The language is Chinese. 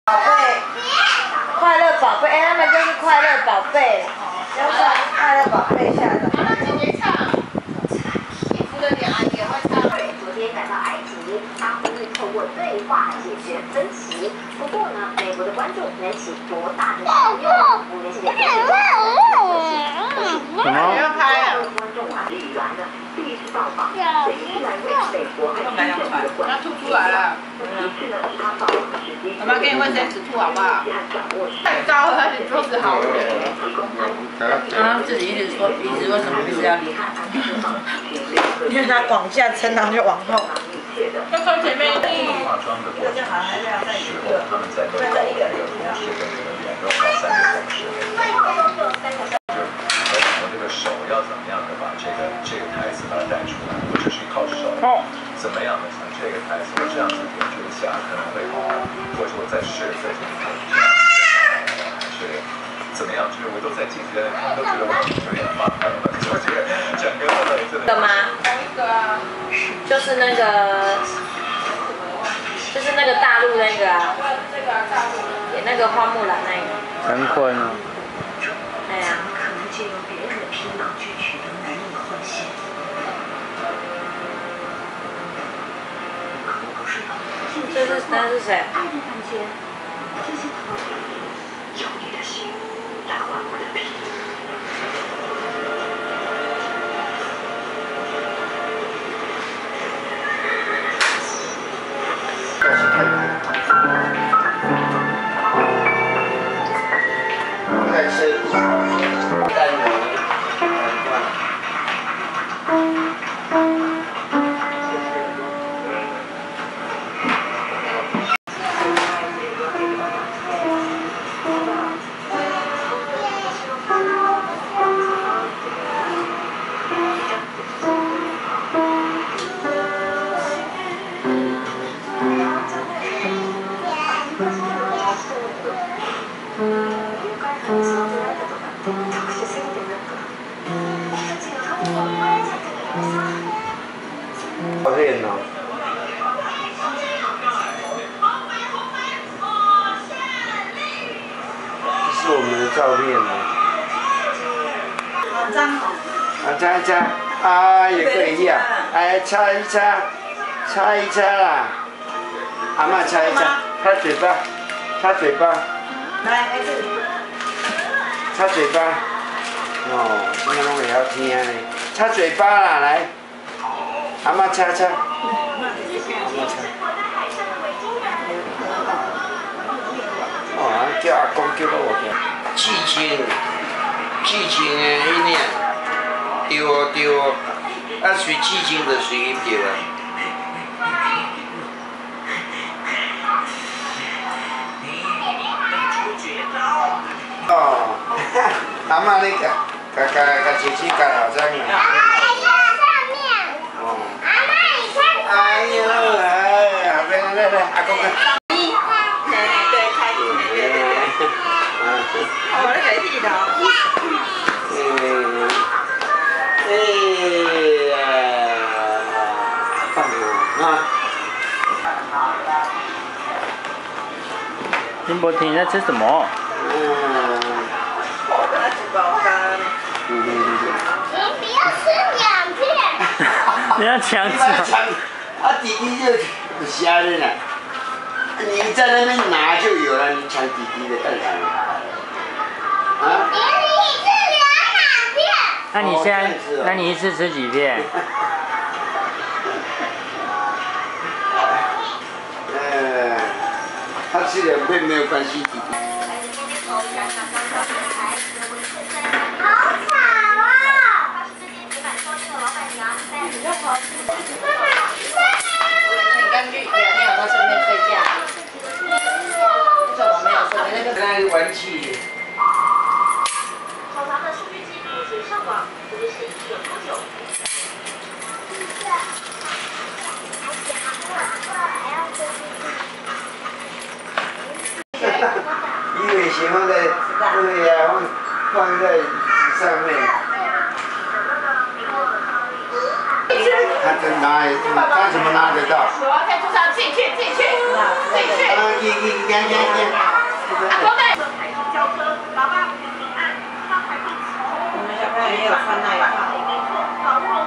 宝贝，快乐宝贝，哎，他们就是快乐宝贝，要上快乐宝贝下的。 姐姐唱，衣服的脸啊也会唱。 昨天赶到埃及，他呼吁透过对话解决分歧。不过呢，美国的关注能起多大的作用？我们现在什么？要拍啊！ 观众啊，李然呢第一次到访，所以依然为美国和英国的关它吐出来了。 其次呢，他把握时机。 妈妈给你卫生纸吐好不好？太高了，你桌子好远。啊，自己一直说鼻子为什么一直要离开？ 因为他往下撑，然后就往后。 要靠前面一点。 化妆的过程，事后他们在都搞这个同事跟这个2个到3个同事，我这个手要怎么样的把这个台词把它带出来，我只是靠手，怎么样的从这个台词我这样子点出下可能会好，或者我再试这样是怎么样？就是我都在进去，他们都觉得我有点麻烦了，我觉得整个真的。 的吗？ 一个啊。 就是那个大陆那个啊， 这个大陆。 演那个花木兰那个。 陈坤啊。 哎呀。 可能借用别人的皮囊去取得男人的欢心。 那是谁？ 爱的感觉，这些用你的心来换我的皮。 好练哦。这是我们的照片哦。 好脏哦。 啊，擦一擦，啊，也可以呀，哎，擦一擦，擦一擦啦。阿嬷擦一擦，擦嘴巴，擦嘴巴。 来，这里。 擦嘴巴。哦，这个拢会晓听呢。擦嘴巴啦，来。阿嬷擦擦。阿嬷擦。哦，叫阿公叫到我去。剧情的迄领，对哦对哦，啊随剧情就随伊对啊。哦，阿嬷你甲姐姐甲老张啊。哦。哎呦，哎，后边来，阿公啊。 对，开始。我在开始的。 棒啊！ 金博婷，你在吃什么？ 我在吃包干。 你不要吃2片。 你要抢吃？ 啊，弟弟就瞎的啦。你在那边拿就有了，你抢弟弟的干啥？啊？ 那你现在，那你一次吃几片？ 他吃2片没有关系，弟弟。 好吵啊！ 你跟绿姐有没有顺便睡觉？为什么没有睡？那个。 那玩具。 考察的数据记录及上网，不知是已有多久？ 鱼尾鞋放在对呀，放在椅子上面。他怎么拿得到？ 车，自己去，自己去，自己去。阿公在。 轿车，爸爸，按，他还可以。 我们小朋友也有穿那一套。